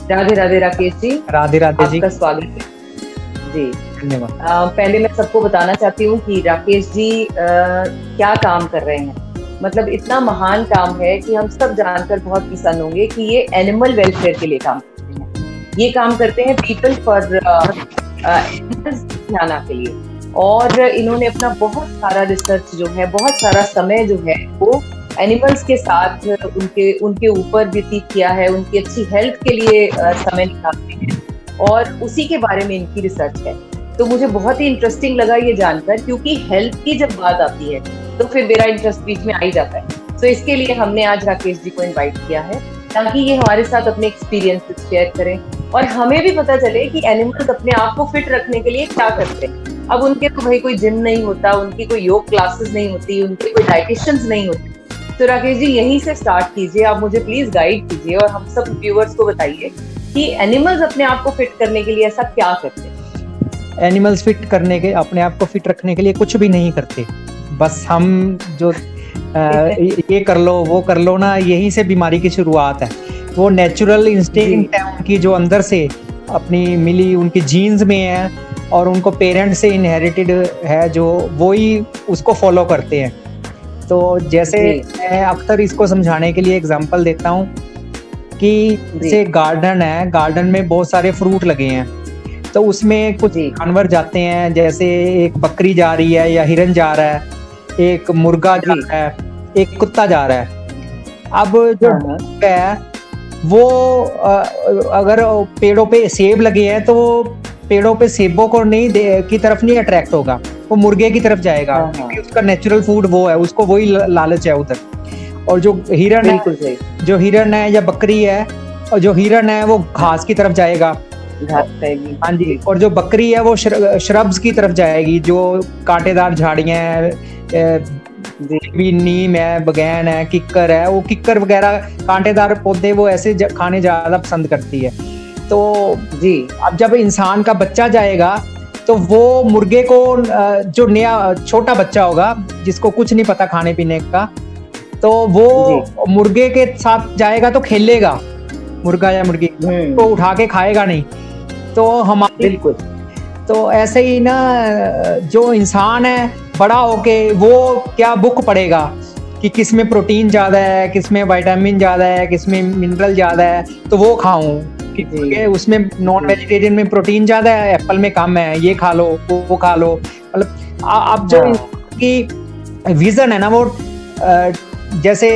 राधे राधे राकेश जी। राधे राधे जी। आपका स्वागत है जी। धन्यवाद। पहले मैं सबको बताना चाहती हूँ कि राकेश जी क्या काम कर रहे हैं। मतलब इतना महान काम है कि हम सब जानकर बहुत प्रसन्न होंगे कि ये एनिमल वेलफेयर के लिए काम करते हैं। ये काम करते हैं पीपल फॉर एनिमल्स के लिए। और इन्होंने अपना बहुत सारा रिसर्च जो है, बहुत सारा समय जो है वो एनिमल्स के साथ उनके ऊपर व्यतीत किया है। उनकी अच्छी हेल्थ के लिए समय निकालते हैं और उसी के बारे में इनकी रिसर्च है। तो मुझे बहुत ही इंटरेस्टिंग लगा ये जानकर, क्योंकि हेल्थ की जब बात आती है तो फिर मेरा इंटरेस्ट बीच में आ ही जाता है। तो इसके लिए हमने आज राकेश जी को इनवाइट किया है ताकि ये हमारे साथ अपने एक्सपीरियंसेस शेयर करें और हमें भी पता चले कि एनिमल्स अपने आप को फिट रखने के लिए क्या करते हैं। अब उनके तो भाई कोई जिम नहीं होता, उनकी कोई योग क्लासेस नहीं होती, उनके कोई डाइटिशियंस नहीं होते। तो राकेश जी यहीं से स्टार्ट कीजिए, आप मुझे प्लीज गाइड कीजिए और हम सब व्यूअर्स को बताइए कि एनिमल्स अपने आप को फिट करने के लिए ऐसा क्या करते हैं। एनिमल्स अपने आप को फिट रखने के लिए कुछ भी नहीं करते। बस हम जो ये कर लो वो कर लो ना, यहीं से बीमारी की शुरुआत है। वो नेचुरल इंस्टिंक्ट है उनकी जो अंदर से अपनी मिली, उनकी जीन्स में है और उनको पेरेंट से इनहेरिटेड है, जो वो ही उसको फॉलो करते हैं। तो जैसे मैं अक्सर इसको समझाने के लिए एग्जांपल देता हूँ कि जैसे गार्डन है, गार्डन में बहुत सारे फ्रूट लगे हैं, तो उसमें कुछ जानवर जाते हैं, जैसे एक बकरी जा रही है या हिरन जा रहा है, एक मुर्गा जा रहा है, एक कुत्ता जा रहा है। अब जो है वो अगर पेड़ों पे सेब लगे हैं तो वो पेड़ों पे सेबों को की तरफ नहीं अट्रैक्ट होगा, वो मुर्गे की तरफ जाएगा क्योंकि उसका नेचुरल फूड वो है, उसको वही लालच है उधर। और जो हिरन है या बकरी है, और जो हिरन है वो घास की तरफ जाएगा, हाँ जी। और जो बकरी है वो श्रब्स की तरफ जाएगी, जो कांटेदार झाड़ियां हैं, नीम है, बगैन है, किक्कर है, वो किक्कर वगैरह कांटेदार पौधे वो ऐसे खाने ज्यादा पसंद करती है। तो जी अब जब इंसान का बच्चा जाएगा तो वो मुर्गे को, जो नया छोटा बच्चा होगा जिसको कुछ नहीं पता खाने पीने का, तो वो मुर्गे के साथ जाएगा तो खेलेगा, मुर्गा या मुर्गी को उठा के खाएगा नहीं। तो हमारे बिल्कुल तो ऐसे ही ना, जो इंसान है बड़ा होके वो क्या बुक पढ़ेगा कि किस में प्रोटीन ज्यादा है, किस में विटामिन ज्यादा है, किस में मिनरल ज्यादा है, तो वो खाऊं। उसमें नॉन वेजिटेरियन में प्रोटीन ज्यादा है, एप्पल में कम है, ये खा लो वो खा लो। मतलब अब जो की विजन है ना, वो जैसे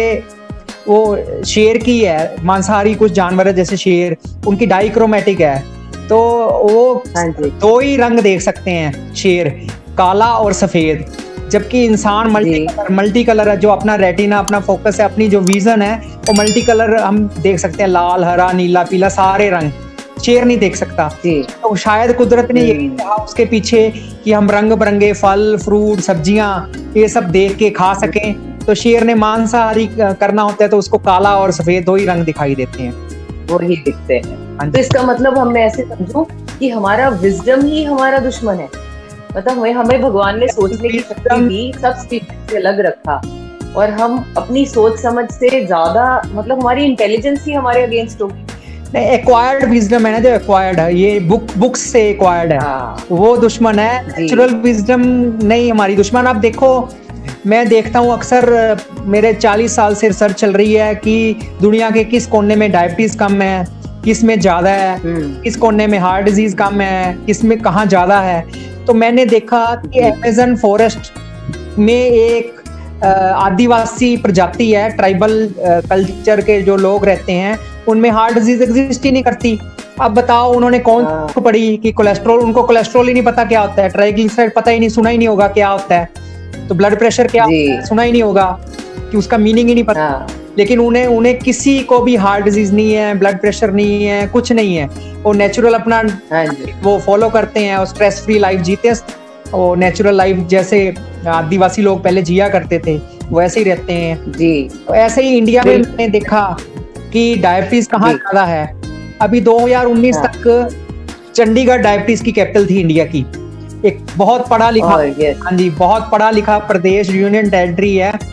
वो शेर की है, मांसाहारी कुछ जानवर है जैसे शेर, उनकी डाइक्रोमेटिक है, तो वो दो ही रंग देख सकते हैं शेर, काला और सफेद। जबकि इंसान मल्टी कलर है, जो अपना रेटिना, अपना फोकस है, अपनी जो विजन है वो मल्टी कलर हम देख सकते हैं, लाल, हरा, नीला, पीला, सारे रंग। शेर नहीं देख सकता। तो शायद कुदरत ने यही कहा उसके पीछे कि हम रंग बिरंगे फल, फ्रूट, सब्जियां ये सब देख के खा सकें। तो शेर ने मांसाहारी करना होता है तो उसको काला और सफेद दो ही रंग दिखाई देते हैं, वो ही दिखते हैं। तो इसका मतलब हम ऐसे समझूं कि हमारा विजडम ही हमारा दुश्मन है। मतलब हमें भगवान ने सोचने की शक्ति भी सब स्पीशीज से अलग रखा और हम अपनी सोच समझ से ज्यादा, मतलब हमारी इंटेलिजेंस ही हमारे अगेंस्ट होगी। एक्वायर्ड विजडम है ना, जो एक्वायर्ड है, ये बुक्स से एक्वायर्ड है, वो दुश्मन है। नेचुरल विजडम नहीं हमारी दुश्मन। अब देखो, मैं देखता हूँ अक्सर, मेरे 40 साल से रिसर्च चल रही है कि दुनिया के किस कोने में डायबिटीज कम है, किस में ज्यादा है, किस कोने में हार्ट डिजीज कम है, किस में कहाँ ज्यादा है। तो मैंने देखा कि अमेज़न फॉरेस्ट में एक आदिवासी प्रजाति है, ट्राइबल कल्चर के जो लोग रहते हैं, उनमें हार्ट डिजीज एग्जिस्ट ही नहीं करती। अब बताओ उन्होंने कौन पढ़ी कि कोलेस्ट्रॉल, उनको कोलेस्ट्रॉल ही नहीं पता क्या होता है, ट्राइग्लिसराइड पता ही नहीं, सुना ही नहीं होगा क्या होता है, तो ब्लड प्रेशर क्या होता है सुना ही नहीं होगा, कि उसका मीनिंग ही नहीं पता। लेकिन उन्हें किसी को भी हार्ट डिजीज नहीं है, ब्लड प्रेशर नहीं है, कुछ नहीं है। वो नेचुरल अपना वो फॉलो करते हैं और स्ट्रेस फ्री लाइफ जीते हैं, वो नेचुरल लाइफ जैसे आदिवासी लोग पहले जिया करते थे वैसे ही रहते हैं जी। तो ऐसे ही इंडिया में मैंने देखा कि डायबिटीज कहाँ ज्यादा है। अभी 2019 तक चंडीगढ़ डायबिटीज की कैपिटल थी इंडिया की। एक बहुत पढ़ा लिखा, हाँ जी, बहुत पढ़ा लिखा प्रदेश, यूनियन टेरिटरी है।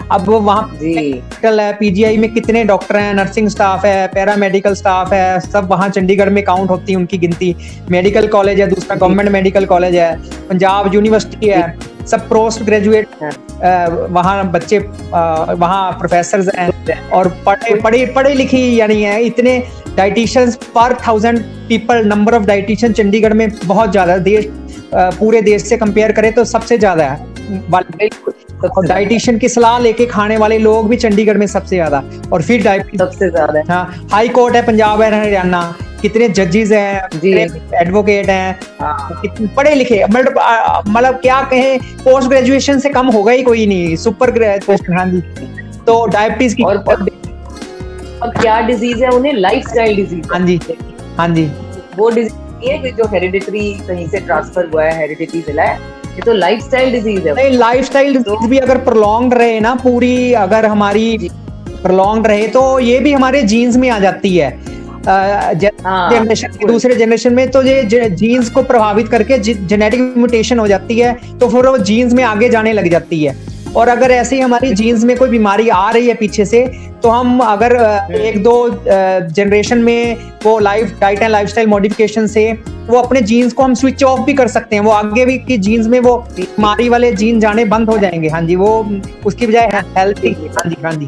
अब वहाँ जी हॉस्पिटल है, पीजीआई में कितने डॉक्टर हैं, नर्सिंग स्टाफ है, पैरामेडिकल स्टाफ है, सब वहाँ चंडीगढ़ में काउंट होती है उनकी गिनती। मेडिकल कॉलेज है, दूसरा गवर्नमेंट मेडिकल कॉलेज है, पंजाब यूनिवर्सिटी है, सब पोस्ट ग्रेजुएट वहाँ बच्चे वहाँ प्रोफेसर हैं और पढ़े लिखी यानी है। इतने डाइटिशियंस पर 1000 people, number of dietician Chandigarh में बहुत ज्यादा, देश पूरे देश से कंपेयर करें तो सबसे ज्यादा है। और डाइटिशियन की सलाह लेके खाने वाले लोग भी चंडीगढ़ में सबसे ज्यादा, और फिर डायबिटीज सबसे ज्यादा। हाँ, हाई कोर्ट है पंजाब है, हरियाणा, कितने जजेस हैं, कितने एडवोकेट हैं, कितने पढ़े लिखे, मतलब क्या कहें, पोस्ट ग्रेजुएशन से कम होगा ही कोई नहीं, सुपर ग्रेजुएशन। हाँ जी, तो डायबिटीज की और अब क्या डिजीज है उन्हें, लाइफस्टाइल डिजीज। हाँ जी, हाँ जी, वो डिजीज है कि जो हेरिडिटरी कहीं से ट्रांसफर हुआ है, हेरिडिटरी जिला है, ये तो लाइफस्टाइल डिजीज है। नहीं, लाइफस्टाइल डिजीज भी अगर प्रोलॉन्ग रहे ना, पूरी अगर हमारी प्रोलॉन्ग रहे तो ये भी हमारे जीन्स में आ जाती है। जनरेशन से दूसरे जनरेशन में तो ये जीन्स को प्रभावित करके जेनेटिक म्यूटेशन हो जाती है, तो फिर वो जीन्स में आगे जाने लग जाती है। और अगर ऐसे ही हमारी जीन्स में कोई बीमारी आ रही है पीछे से, तो हम अगर 1-2 जनरेशन में वो डाइट एंड लाइफस्टाइल मॉडिफिकेशन से वो अपने जीन्स को हम स्विच ऑफ भी कर सकते हैं, वो आगे भी की जीन्स में वो बीमारी वाले जीन जाने बंद हो जाएंगे। हाँ जी, वो उसकी बजाय हेल्थ। हाँ जी, हाँ जी,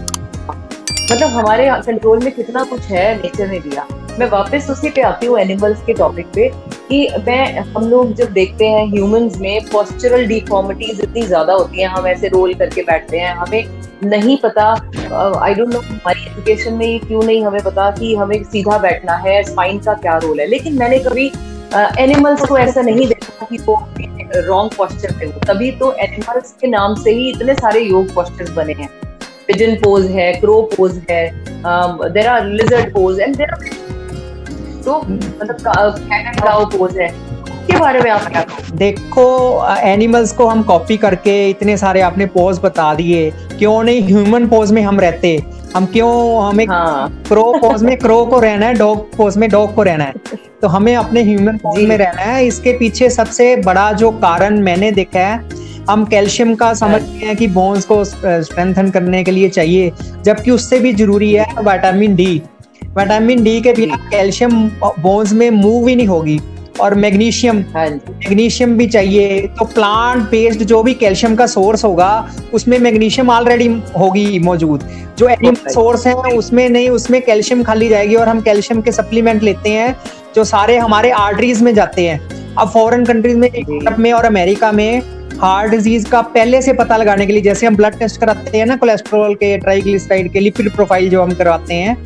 मतलब हमारे कंट्रोल में कितना कुछ है, नेचर ने दिया। मैं वापस उसी पे आती हूँ, एनिमल्स के टॉपिक पे, कि हम लोग जब देखते हैं ह्यूमंस में पोस्चरल डिफॉर्मिटीज इतनी ज्यादा होती हैं, हम ऐसे रोल करके बैठते हैं, हमें नहीं पता, आई डोंट नो हमारी एजुकेशन में क्यों नहीं हमें पता कि हमें सीधा बैठना है, स्पाइन का क्या रोल है। लेकिन मैंने कभी एनिमल्स को ऐसा नहीं देखा कि वो रॉन्ग पोस्चर पे हो। तभी तो एनिमल्स के नाम से ही इतने सारे योग पोस्चर्स बने हैं। पिजन पोज है, क्रो पोज है, there are lizard pose and there are, तो मतलब कैट एंड काउ पोज है। इसके बारे में आप क्या कहोगे? देखो, एनिमल्स को हम कॉपी करके इतने सारे आपने पोज बता दिए, क्यों नहीं ह्यूमन पोज में हम रहते? हम क्यों, हमें क्रो पोज में क्रो को रहना है, डॉग पोज में डॉग को रहना है, तो हमें अपने ह्यूमन पोज में रहना है। इसके पीछे सबसे बड़ा जो कारण मैंने देखा है, हम कैल्शियम का समझते हैं कि बोन्स को स्ट्रेंथन करने के लिए चाहिए, जबकि उससे भी जरूरी है विटामिन डी। विटामिन डी के बिना कैल्शियम बोन्स में मूव ही नहीं होगी। और मैग्नीशियम भी चाहिए। तो प्लांट बेस्ड जो भी कैल्शियम का सोर्स होगा उसमें मैग्नीशियम ऑलरेडी होगी मौजूद। जो एनिमल सोर्स है उसमें नहीं, उसमें कैल्शियम खाली जाएगी। और हम कैल्शियम के सप्लीमेंट लेते हैं जो सारे हमारे आर्टरीज में जाते हैं। अब फॉरेन कंट्रीज में, यूरोप में और अमेरिका में हार्ट डिजीज का पहले से पता लगाने के लिए, जैसे हम ब्लड टेस्ट कराते हैं ना, कोलेस्ट्रॉल के, ट्राइग्लिसराइड के, लिपिड प्रोफाइल जो हम करवाते हैं,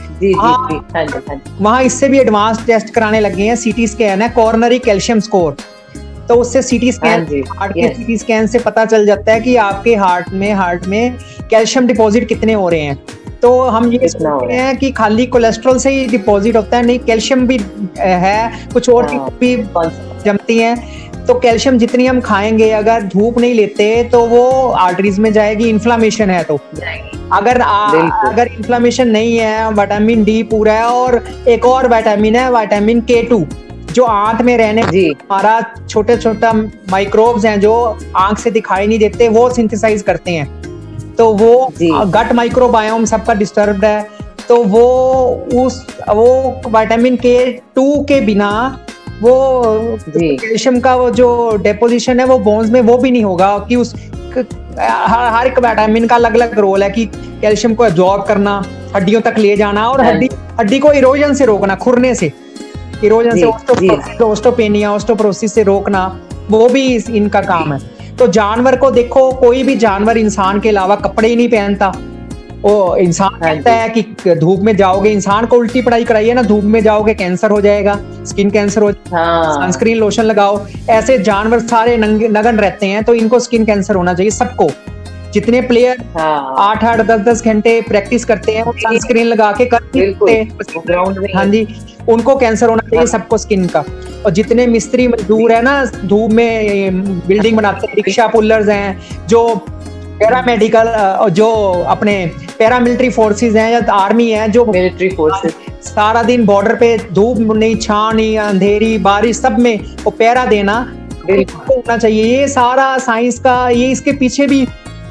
वहाँ इससे भी एडवांस टेस्ट कराने लगे हैं। सीटी स्कैन है, कॉर्नरी कैल्शियम स्कोर। तो उससे सीटी स्कैन, हार्ट के सीटी स्कैन से पता चल जाता है कि आपके हार्ट में कैल्शियम डिपॉजिट कितने हो रहे हैं। तो हम ये सोचते हैं कि खाली कोलेस्ट्रॉल से ही डिपॉजिट होता है, नहीं, कैल्शियम भी है, कुछ और भी जमती हैं। तो कैल्शियम जितनी हम खाएंगे, अगर धूप नहीं लेते तो वो आर्टरीज में जाएगी। इन्फ्लामेशन है तो अगर इन्फ्लामेशन नहीं है, विटामिन डी पूरा है। और एक और विटामिन है, विटामिन K2, जो आंत में रहने, हमारा छोटे छोटा माइक्रोब्स हैं जो आंख से दिखाई नहीं देते, वो सिंथेसाइज करते हैं। तो वो गट माइक्रोबायोम सबका डिस्टर्ब्ड है। तो वो विटामिन K2 के बिना वो कैल्शियम का वो जो डेपोजिशन है वो बोन्स में वो भी नहीं होगा। कि उस हर एक विटामिन का अलग अलग रोल है कि कैल्शियम को एब्जॉर्ब करना, हड्डियों तक ले जाना, और हड्डी को इरोजन से रोकना, खुरने से, इरोजन से, ऑस्टोपेनिया, ऑस्टोपोरोसिस से रोकना, वो भी इनका काम है। तो जानवर को देखो, कोई भी जानवर इंसान के अलावा कपड़े ही नहीं पहनता। वो इंसान कहता है कि धूप में जाओगे, इंसान को उल्टी पढ़ाई कराइए ना, धूप में जाओगे कैंसर हो जाएगा, स्किन कैंसर हो जाएगा, सनस्क्रीन लोशन लगाओ। ऐसे जानवर सारे नगन रहते हैं, तो इनको स्किन कैंसर होना चाहिए सबको। जितने प्लेयर 8-8, 10-10 घंटे प्रैक्टिस करते हैं, वो सनस्क्रीन लगा के करते हैं, हाँ जी, उनको कैंसर होना चाहिए सबको स्किन का। और जितने मिस्त्री मजदूर है ना, धूप में बिल्डिंग बनाते हैं, रिक्शा पुलर्स हैं, जो पैरामेडिकल, जो अपने पैरामिलिट्री फोर्सेस हैं या आर्मी है, जो मिलिट्री फोर्सेस सारा दिन बॉर्डर पे धूप नहीं, छां नहीं, अंधेरी बारिश सब में वो पहरा देना होना चाहिए। ये सारा साइंस का, ये इसके पीछे भी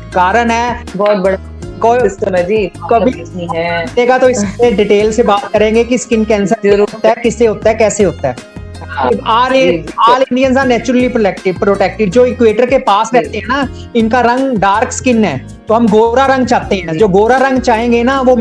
कारण है बहुत बड़ा कोई सिस्टम है जी, कभी नहीं है देगा तो इसमें डिटेल से बात करेंगे कि स्किन कैंसर होता है, किससे होता है, कैसे होता है। All Indians are naturally protected. जो इक्वेटर के पास रहते हैं ना, इनका रंग डार्क स्किन है, तो हम गोरा रंग चाहते हैं। जो गोरा रंग चाहेंगे ना, वो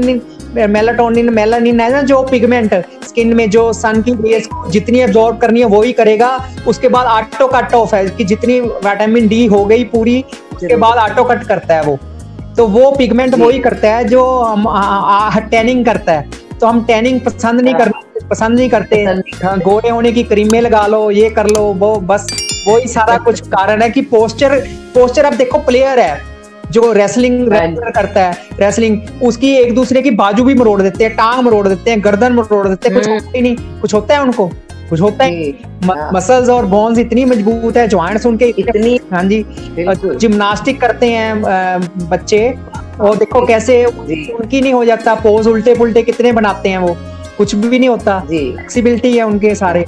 मेलाटोनिन है ना, जो पिगमेंट स्किन में जो सन की रेज जितनी एब्जॉर्ब करनी है वो ही करेगा। उसके बाद ऑटो कट ऑफ है कि जितनी विटामिन डी हो गई पूरी, उसके बाद ऑटो कट करता है वो। तो वो पिगमेंट वही करता है जो हम टैनिंग करता है। तो हम टैनिंग पसंद नहीं करते। गोरे होने की क्रीमें लगा लो, ये कर लो, वो बस वही सारा कुछ कारण है कि पोस्चर अब देखो, प्लेयर है जो रेसलिंग करता है, रेसलिंग उसकी एक दूसरे की बाजू भी मरोड़ देते हैं, टांग मरोड़ देते हैं, गर्दन मरोड़ देते हैं, कुछ होता ही नहीं, कुछ होता है उनको, कुछ होता है। मसल्स और बोन्स इतनी मजबूत है, जॉइंट्स उनके इतनी, हाँ जी, जिम्नास्टिक करते हैं बच्चे, और देखो कैसे उनकी नहीं हो जाता, पोज उल्टे पुल्टे कितने बनाते हैं वो, कुछ भी नहीं होता, फ्लेक्सिबिलिटी है उनके सारे।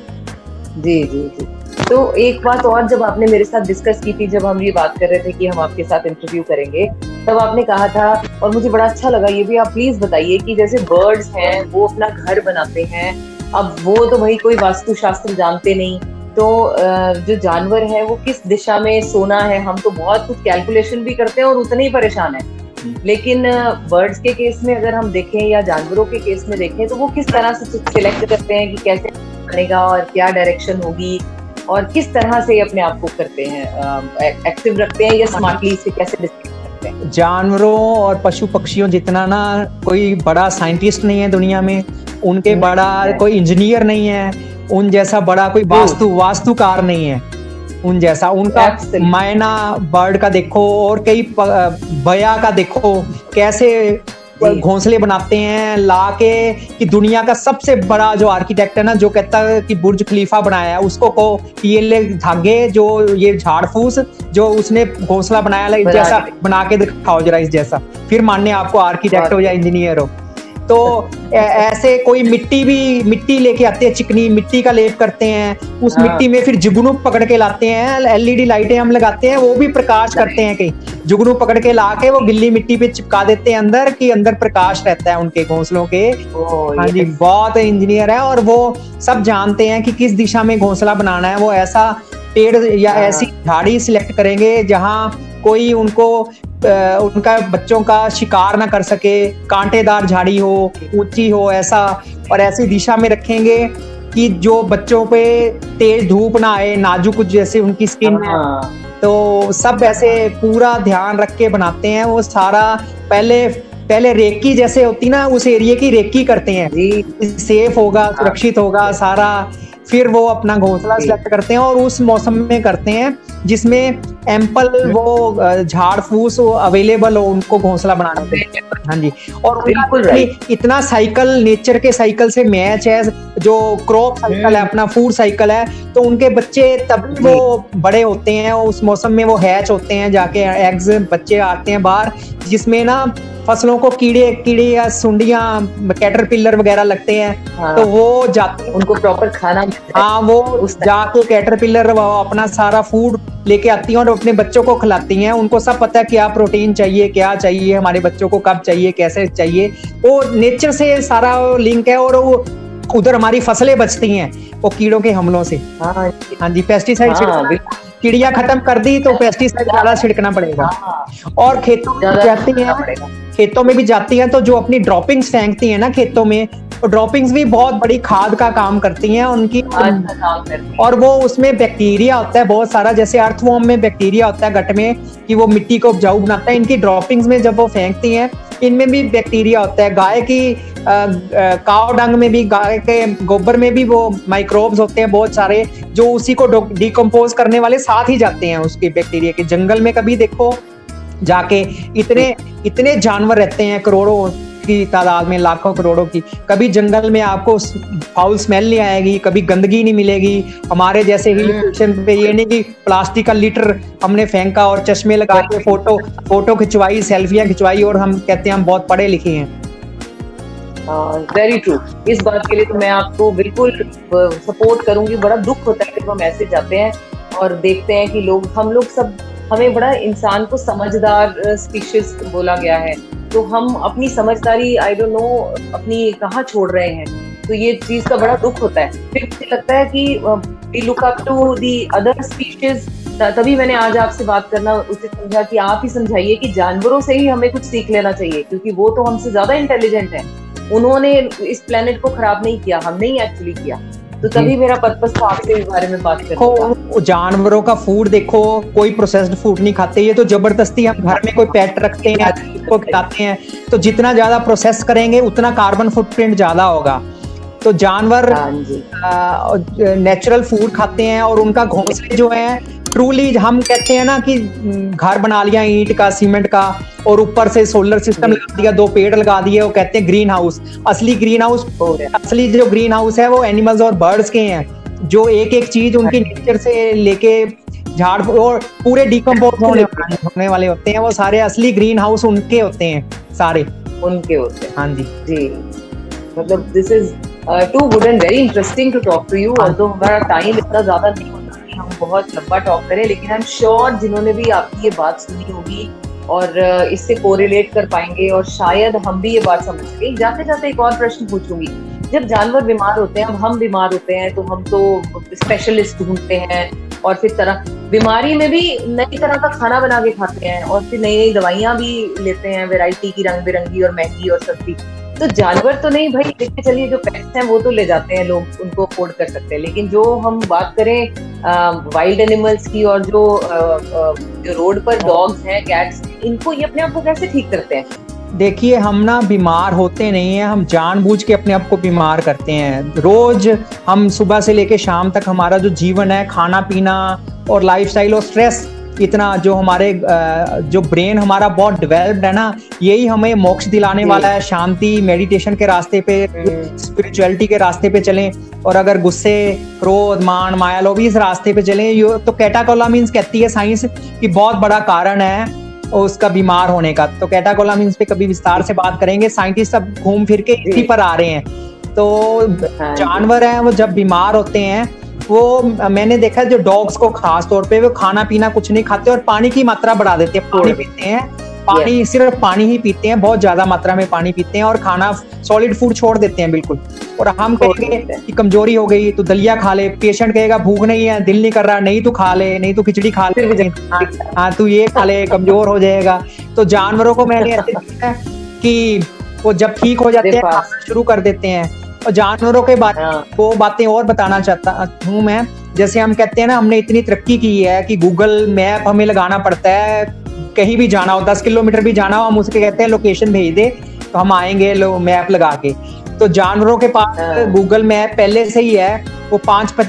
जी जी जी। तो एक बात और, जब आपने मेरे साथ डिस्कस की थी, जब हम ये बात कर रहे थे कि हम आपके साथ इंटरव्यू करेंगे, तब आपने कहा था, और मुझे बड़ा अच्छा लगा, ये भी आप प्लीज बताइए कि जैसे बर्ड्स हैं वो अपना घर बनाते हैं, अब वो तो भाई कोई वास्तुशास्त्र जानते नहीं, तो जो जानवर है वो किस दिशा में सोना है, हम तो बहुत कुछ कैलकुलेशन भी करते हैं और उतने ही परेशान है। लेकिन बर्ड्स के केस में अगर हम देखें या जानवरों के केस में देखें, तो वो किस तरह से सिलेक्ट करते हैं कि कैसे बनेगा और क्या डायरेक्शन होगी, और किस तरह से अपने आप को करते हैं, एक्टिव रखते हैं या स्मार्टली इसे कैसे डिसाइड करते हैं। जानवरों और पशु पक्षियों जितना ना कोई बड़ा साइंटिस्ट नहीं है दुनिया में, उनके बड़ा कोई इंजीनियर नहीं है, उन जैसा बड़ा कोई वास्तुकार नहीं है उन जैसा। उनका मायना बर्ड का देखो, और कई बया का देखो, कैसे घोंसले बनाते हैं लाके, कि दुनिया का सबसे बड़ा जो आर्किटेक्ट है ना, जो कहता है कि बुर्ज खलीफा बनाया है, उसको को ये धागे, जो ये झाड़ फूस जो उसने घोंसला बनाया जैसा बना के दिखाओ जरा इस जैसा, फिर मानने आपको आर्किटेक्ट हो या इंजीनियर हो। तो ऐसे कोई मिट्टी लेके आते हैं, चिकनी मिट्टी का लेप करते हैं, उस मिट्टी में फिर जुगनू पकड़ के लाते हैं, एलईडी लाइटें हम लगाते हैं, वो भी प्रकाश करते हैं। कहीं जुगनू पकड़ के लाके वो गिल्ली मिट्टी पे चिपका देते हैं अंदर, कि अंदर प्रकाश रहता है उनके घोंसलों के। हाँ जी, बहुत इंजीनियर है, और वो सब जानते हैं कि किस दिशा में घोंसला बनाना है। वो ऐसा पेड़ या ऐसी झाड़ी सिलेक्ट करेंगे जहाँ कोई उनका बच्चों का शिकार ना कर सके, कांटेदार झाड़ी हो, ऊंची हो, ऐसा, और ऐसी दिशा में रखेंगे कि जो बच्चों पे तेज धूप ना आए, नाजुक जैसे उनकी स्किन है, तो सब ऐसे पूरा ध्यान रख के बनाते हैं। वो सारा पहले रेकी जैसे होती ना, उस एरिया की रेकी करते हैं, सेफ होगा, सुरक्षित होगा सारा, फिर वो अपना घोंसला सिलेक्ट करते हैं, और उस मौसम में करते हैं जिसमें एम्पल वो झाड़ फूस अवेलेबल हो उनको घोंसला बनाना है। हाँ जी, और इतना साइकिल नेचर के साइकिल से मैच है, जो क्रॉप साइकिल है, अपना फूड साइकिल है, तो उनके बच्चे तभी वो बड़े होते हैं, उस मौसम में वो हैच होते हैं, जाके एग्स बच्चे आते हैं बाहर, जिसमें ना फसलों को कीड़े या सुंडियां, कैटरपिलर वगैरह लगते हैं। तो वो जाते हैं, उनको प्रॉपर खाना, हाँ, वो जाके कैटरपिलर अपना सारा फूड लेके आती हैं और अपने बच्चों को खिलाती हैं। उनको सब पता है क्या प्रोटीन चाहिए, क्या चाहिए हमारे बच्चों को, कब चाहिए, कैसे चाहिए। वो नेचर से सारा लिंक है, और वो उधर हमारी फसलें बचती हैं वो कीड़ों के हमलों से। हाँ जी, पेस्टिसाइड चिड़िया खत्म कर दी तो पेस्टिसाइड ज्यादा छिड़कना पड़ेगा। और खेतों में भी जाती हैं, तो जो अपनी ड्रॉपिंग्स फेंकती हैं ना खेतों में, तो ड्रॉपिंग्स भी बहुत बड़ी खाद का काम करती हैं उनकी। और वो उसमें बैक्टीरिया होता है बहुत सारा, जैसे अर्थवॉर्म में बैक्टीरिया होता है गट में, कि वो मिट्टी को उपजाऊ बनाता है। इनकी ड्रॉपिंग्स में जब वो फेंकती हैं, इनमें भी बैक्टीरिया होता है। गाय की काव डंग में भी, गाय के गोबर में भी वो माइक्रोब्स होते हैं बहुत सारे, जो उसी को डिकम्पोज करने वाले साथ ही जाते हैं उसके बैक्टीरिया के। जंगल में कभी देखो जाके, इतने जानवर रहते हैं, करोड़ों की तादाद में, लाखों करोड़ों की। कभी जंगल में आपको फाउल स्मेल नहीं आएगी, कभी गंदगी नहीं मिलेगी। हमारे जैसे हिल स्टेशन पे ये नहीं कि प्लास्टिक का लीटर हमने फेंका और चश्मे लगा के फोटो खिंचवाई, सेल्फियां खिंचवाई, और हम कहते हैं हम बहुत पढ़े लिखे हैं। Very true. इस बात के लिए तो मैं आपको बिल्कुल सपोर्ट करूंगी। बड़ा दुख होता है जब हम ऐसे जाते हैं और देखते हैं कि हम लोग सब हमें बड़ा इंसान को समझदार स्पीशीज बोला गया है, तो हम अपनी समझदारी आई डोंट नो अपनी कहाँ छोड़ रहे हैं। तो ये चीज का बड़ा दुख होता है। फिर मुझे लगता है कि we look up to the other species. तभी मैंने आज आपसे बात करना उचित समझा कि आप ही समझाइए कि जानवरों से ही हमें कुछ सीख लेना चाहिए, क्योंकि वो तो हमसे ज्यादा इंटेलिजेंट है। उन्होंने इस प्लेनेट को खराब नहीं किया, हमने ही एक्चुअली किया। तो तभी मेरा पर्पस था आपसे इस बारे में बात करने का। जानवरों का फूड देखो, कोई प्रोसेस्ड फूड नहीं खाते, ये तो जबरदस्ती हम घर में कोई पेट रखते हैं को खिलाते हैं, तो जितना ज्यादा प्रोसेस करेंगे उतना कार्बन फुटप्रिंट ज्यादा होगा। तो जानवर नेचुरल फूड खाते हैं और उनका घोंसले जो है ट्रूली, हम कहते हैं ना कि घर बना लिया ईंट का, सीमेंट का, और ऊपर से सोलर सिस्टम लगा दिया, 2 पेड़ लगा दिए, वो कहते हैं ग्रीन हाउस। असली ग्रीन हाउस, असली जो ग्रीन हाउस है वो एनिमल्स और बर्ड्स के हैं, जो एक एक चीज उनकी नेचर से लेके झाड़ और पूरे डिकम्पोज होने वाले होते हैं, वो सारे असली ग्रीन हाउस उनके होते हैं, सारे उनके होते हैं। हाँ जी, मतलब this is too good and very interesting to talk to you. Although हमारा टाइम इतना ज्यादा नहीं होता कि हम बहुत लंबा टॉक करें, लेकिन आई एम श्योर जिन्होंने भी आपकी ये बात सुनी होगी और इससे कोरिलेट कर पाएंगे, और शायद हम भी ये बात समझ सकें। जाते जाते एक और प्रश्न पूछूंगी। जब जानवर बीमार होते हैं, अब हम बीमार होते हैं, तो हम तो स्पेशलिस्ट ढूंढते हैं, और फिर तरह बीमारी में भी नई तरह का खाना बना के खाते हैं, और फिर नई नई दवाइयां भी लेते हैं, वैरायटी की, रंग बिरंगी और महंगी और सस्ती। तो जानवर तो नहीं भाई, देखते चलिए जो पेट्स हैं वो तो ले जाते हैं लोग, उनको अफोर्ड कर सकते हैं, लेकिन जो हम बात करें वाइल्ड एनिमल्स की, और जो रोड पर डॉग्स हैं, कैट्स, इनको ये अपने आप को कैसे ठीक करते हैं? देखिए, हम ना बीमार होते नहीं हैं, हम जानबूझ के अपने आप को बीमार करते हैं। रोज हम सुबह से लेके शाम तक हमारा जो जीवन है, खाना पीना और लाइफस्टाइल और स्ट्रेस, इतना जो हमारे जो ब्रेन हमारा बहुत डेवलप्ड है ना, यही हमें मोक्ष दिलाने वाला है। शांति, मेडिटेशन के रास्ते पे, स्पिरिचुअलिटी के रास्ते पे चलें, और अगर गुस्से, क्रोध, मान, माया, लोभ इस रास्ते पे चलें, तो कैटाकोलामिन्स कहती है साइंस कि बहुत बड़ा कारण है उसका बीमार होने का। तो कैटाकोलामिन्स पे कभी विस्तार से बात करेंगे, साइंटिस्ट सब घूम फिर के इसी पर आ रहे हैं। तो जानवर हैं वो जब बीमार होते हैं, वो मैंने देखा जो डॉग्स को खास तौर पे, वो खाना पीना कुछ नहीं खाते और पानी की मात्रा बढ़ा देते हैं। पानी पीते हैं, पानी सिर्फ पानी ही पीते हैं, बहुत ज्यादा मात्रा में पानी पीते हैं, और खाना सॉलिड फूड छोड़ देते हैं बिल्कुल। और हम कहेंगे कि कमजोरी हो गई तो दलिया खा ले, पेशेंट कहेगा भूख नहीं है, दिल नहीं कर रहा, नहीं तू खा ले, नहीं तू खिचड़ी खा ले, हाँ तू ये खा ले, कमजोर हो जाएगा। तो जानवरों को मैंने ऐसे देखा कि वो जब ठीक हो जाते हैं खाना शुरू कर देते हैं। और जानवरों के बारे में वो बातें और बताना चाहता हूँ मैं। जैसे हम कहते हैं ना, हमने इतनी तरक्की की है कि गूगल मैप हमें लगाना पड़ता है, कहीं भी जाना हो, 10 किलोमीटर भी जाना हो, हम उसके कहते हैं लोकेशन भेज दे तो हम आएंगे मैप लगा के। तो जानवरों के पास गूगल मैप पहले से ही है। वो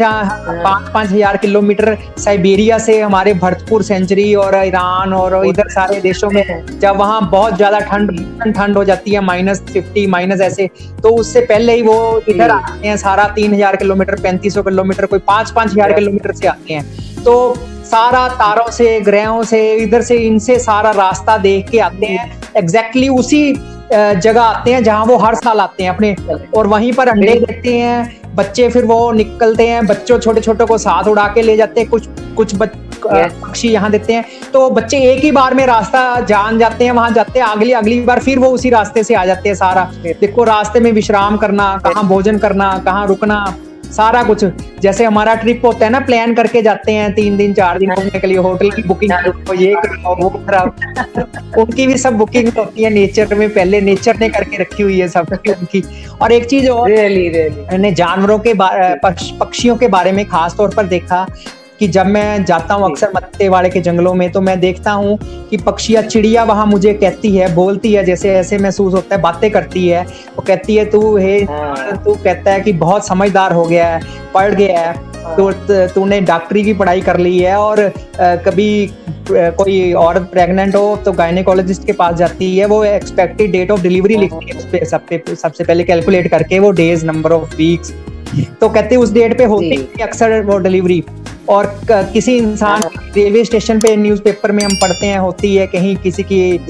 5-5 हजार किलोमीटर साइबेरिया से हमारे भरतपुर सेंचुरी और ईरान और इधर सारे देशों में, जब वहाँ बहुत ज्यादा ठंड हो जाती है, -50 माइनस ऐसे, तो उससे पहले ही वो इधर आते हैं। सारा 3000 किलोमीटर, 3500 किलोमीटर, कोई 5-5 हजार किलोमीटर से आते हैं। तो सारा तारों से, ग्रहों से, इधर से, इनसे सारा रास्ता देख के आते हैं। एग्जैक्टली उसी जगह आते हैं जहां वो हर साल आते हैं अपने, और वहीं पर अंडे देते हैं बच्चे। फिर वो निकलते हैं, बच्चों छोटे छोटे को साथ उड़ा के ले जाते हैं। कुछ पक्षी यहाँ देते हैं, तो बच्चे एक ही बार में रास्ता जान जाते हैं, वहां जाते हैं, अगली बार फिर वो उसी रास्ते से आ जाते हैं। सारा देखो, रास्ते में विश्राम करना, कहाँ भोजन करना, कहाँ रुकना, सारा कुछ। जैसे हमारा ट्रिप होता है ना, प्लान करके जाते हैं 3 दिन 4 दिन घूमने के लिए, होटल की बुकिंग करो, ये करो, वो करो, उनकी भी सब बुकिंग होती है नेचर में, पहले नेचर ने करके रखी हुई है सब उनकी। और एक चीज और, मैंने जानवरों के पक्षियों के बारे में खास तौर पर देखा कि जब मैं जाता हूँ अक्सर मत्तेवाड़े के जंगलों में, तो मैं देखता हूँ कि पक्षियाँ, चिड़िया वहां मुझे कहती है, बोलती है, जैसे ऐसे महसूस होता है, बातें करती है। वो कहती है तू कहता है कि बहुत समझदार हो गया है, पढ़ गया है, तो तूने डॉक्टरी की पढ़ाई कर ली है, और कभी कोई औरत प्रेग्नेंट हो तो गायनेकोलॉजिस्ट के पास जाती है, वो एक्सपेक्टेड डेट ऑफ डिलीवरी लिखती है उस पे, सबसे पहले कैलकुलेट करके वो डेज, नंबर ऑफ वीक्स, तो कहते हैं उस डेट पे होती है अक्सर वो डिलीवरी। और किसी इंसान रेलवे स्टेशन पे, न्यूज़पेपर में हम पढ़ते हैं होती है, कहीं किसी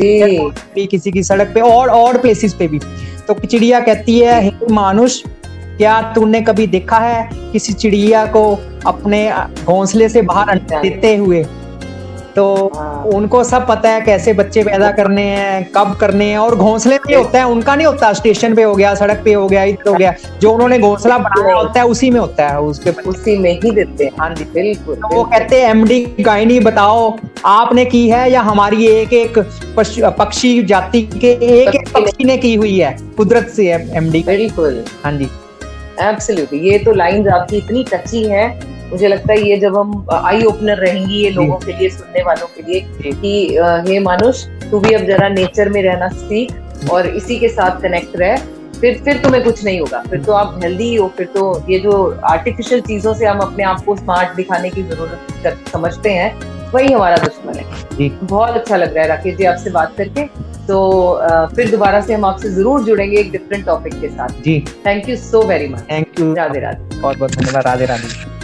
की सड़क पे, और प्लेसेस पे भी। तो चिड़िया कहती है, हे मानुष, क्या तूने कभी देखा है किसी चिड़िया को अपने घोंसले से बाहर अंडे देते हुए? तो उनको सब पता है कैसे बच्चे पैदा करने हैं, कब करने हैं, और घोंसले में होता है, उनका नहीं होता स्टेशन पे हो गया, सड़क पे हो गया, इधर हो गया, जो उन्होंने घोंसला बनाया होता है उसी में होता है, उसके उसी में ही देते हैं। हाँ जी बिल्कुल। तो वो कहते हैं एमडी गायनी बताओ आपने की है या हमारी एक एक पक्षी जाति के एक एक पक्षी ने की हुई है कुदरत से एमडी। बिल्कुल हाँ जी एब्सोल्युटली। ये तो लाइंस आपकी इतनी टची है, मुझे लगता है ये जब हम आई ओपनर रहेंगी ये लोगों के लिए, सुनने वालों के लिए, कि हे मानुष तू भी अब जरा नेचर में रहना सीख और इसी के साथ कनेक्ट रह, फिर तुम्हें कुछ नहीं होगा, फिर तो आप हेल्दी हो। फिर तो ये जो आर्टिफिशियल चीजों से हम अपने आप को स्मार्ट दिखाने की जरूरत समझते हैं, वही हमारा दुश्मन है। बहुत अच्छा लग रहा है राकेश जी आपसे बात करके। तो फिर दोबारा से हम आपसे जरूर जुड़ेंगे एक डिफरेंट टॉपिक के साथ। जी thank you so very much. Thank you, Radhe Radhe. बहुत बहुत धन्यवाद। राधे राधे।